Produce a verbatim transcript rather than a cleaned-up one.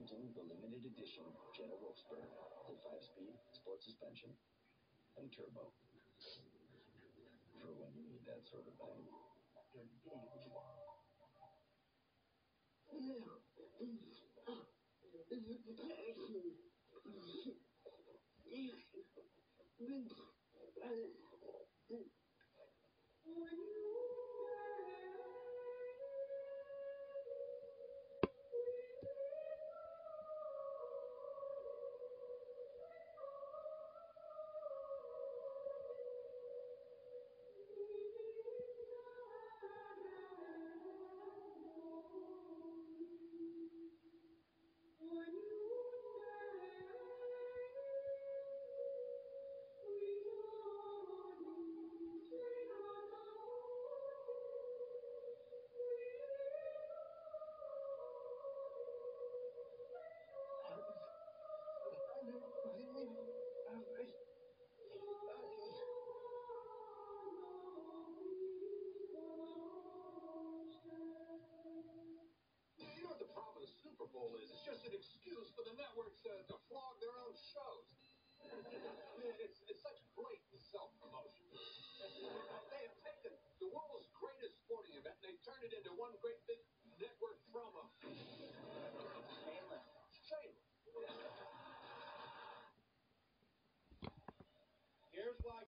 presenting the limited edition Jetta Wolfsburg, the five-speed sport suspension and turbo. For when you need that sort of bang. Is. It's just an